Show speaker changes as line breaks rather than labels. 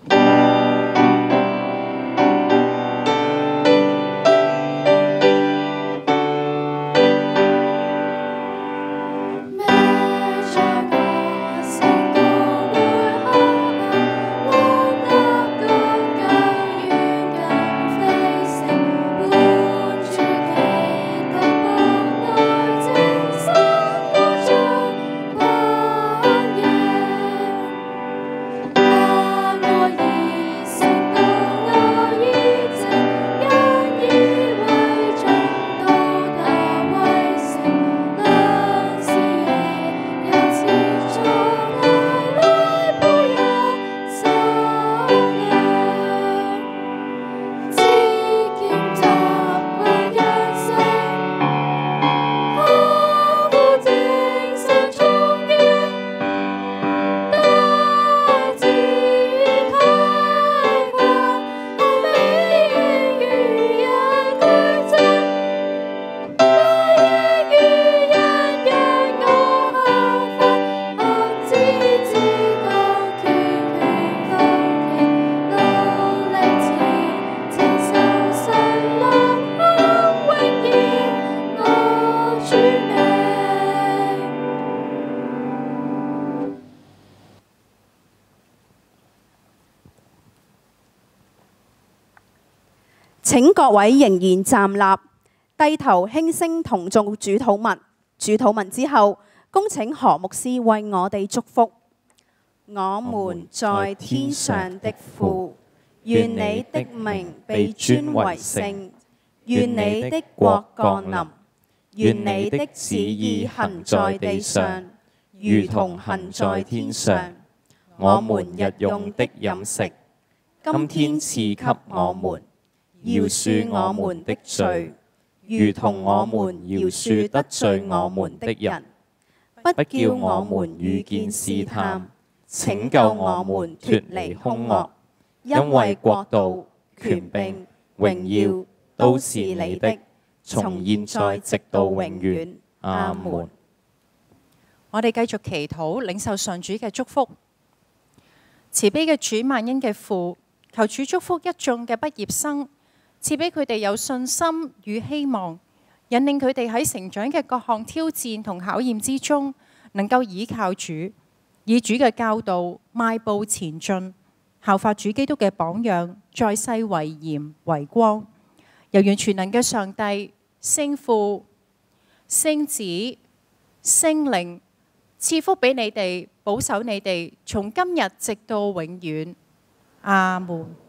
請各位仍然站立，低頭輕聲同誦主禱文。主禱文之後，恭請何牧師為我哋祝福。我們在天上的父，願你的名被尊為聖，願你的國降臨，願你的旨意行在地上，如同行在天上。我們日用的飲食，今天賜給我們，饒恕我們的罪，如同我們饒恕得罪我們的人，不叫我們遇見試探，拯救我們脫離兇惡。因為國度、權柄、榮耀都是你的，從現在直到永遠。阿門。
我哋繼續祈禱，領受上主嘅祝福。慈悲嘅主，萬恩嘅父，求主祝福一眾嘅畢業生，賜俾佢哋有信心與希望，引領佢哋喺成長嘅各項挑戰同考驗之中，能夠倚靠主，以主嘅教導邁步前進，效法主基督嘅榜樣，在世為鹽為光。由願全能嘅上帝、聖父、聖子、聖靈賜福俾你哋，保守你哋，從今日直到永遠。阿門。